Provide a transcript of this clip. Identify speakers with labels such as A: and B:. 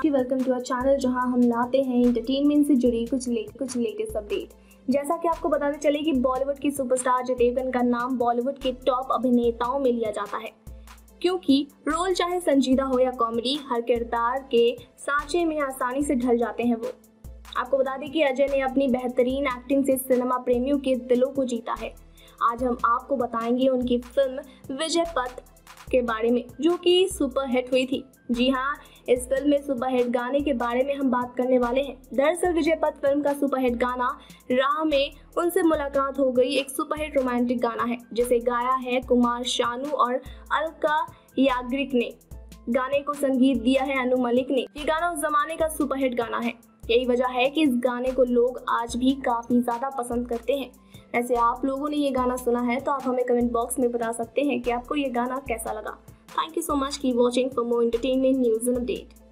A: Welcome to our channel जहां हम लाते हैं एंटरटेनमेंट से जुड़ी कुछ लेटेस्ट अपडेट। जैसा कि आपको बताते चले कि बॉलीवुड की सुपरस्टार अजय देवगन का नाम बॉलीवुड के टॉप अभिनेताओं में लिया जाता है, क्योंकि रोल चाहे संजीदा हो या कॉमेडी, हर किरदार के सांचे में आसानी से ढल जाते हैं वो। आपको बता दें कि अजय ने अपनी बेहतरीन एक्टिंग से सिनेमा प्रेमियों के दिलों को जीता है। आज हम आपको बताएंगे उनकी फिल्म विजय पथ के बारे में, जो कि सुपर हिट हुई थी। जी हाँ, इस फिल्म में सुपर हिट गाने के बारे में हम बात करने वाले हैं। दरअसल विजय पथ फिल्म का सुपर हिट गाना राह में उनसे मुलाकात हो गई एक सुपर हिट रोमांटिक गाना है, जिसे गाया है कुमार शानू और अलका याग्निक ने। गाने को संगीत दिया है अनु मलिक ने। ये गाना उस जमाने का सुपर हिट गाना है। यही वजह है कि इस गाने को लोग आज भी काफी ज्यादा पसंद करते हैं। वैसे आप लोगों ने ये गाना सुना है तो आप हमें कमेंट बॉक्स में बता सकते हैं कि आपको ये गाना कैसा लगा। Thank you so much, keep watching for more entertainment news and update.